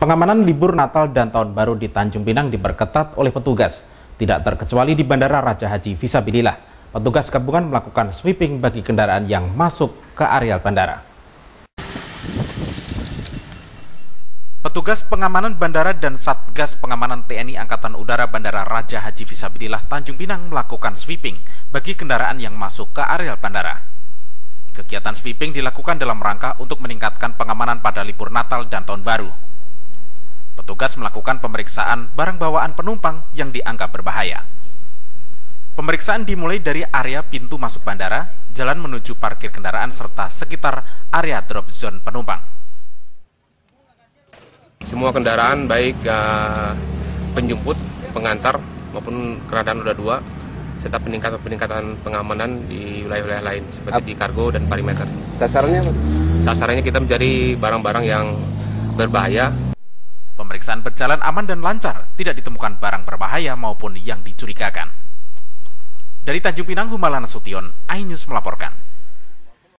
Pengamanan libur Natal dan Tahun Baru di Tanjung Pinang diperketat oleh petugas, tidak terkecuali di Bandara Raja Haji Fisabilillah. Petugas gabungan melakukan sweeping bagi kendaraan yang masuk ke areal bandara. Petugas pengamanan bandara dan Satgas Pengamanan TNI Angkatan Udara Bandara Raja Haji Fisabilillah Tanjung Pinang melakukan sweeping bagi kendaraan yang masuk ke areal bandara. Kegiatan sweeping dilakukan dalam rangka untuk meningkatkan pengamanan pada libur Natal dan Tahun Baru. Petugas melakukan pemeriksaan barang bawaan penumpang yang dianggap berbahaya. Pemeriksaan dimulai dari area pintu masuk bandara, jalan menuju parkir kendaraan, serta sekitar area drop zone penumpang. Semua kendaraan baik penjemput, pengantar maupun kendaraan roda 2 serta peningkatan pengamanan di wilayah-wilayah lain seperti di kargo dan perimeter. Sasarannya kita mencari barang-barang yang berbahaya. Pemeriksaan berjalan aman dan lancar, tidak ditemukan barang berbahaya maupun yang dicurigakan. Dari Tanjung Pinang, Humalana Sution, iNews melaporkan.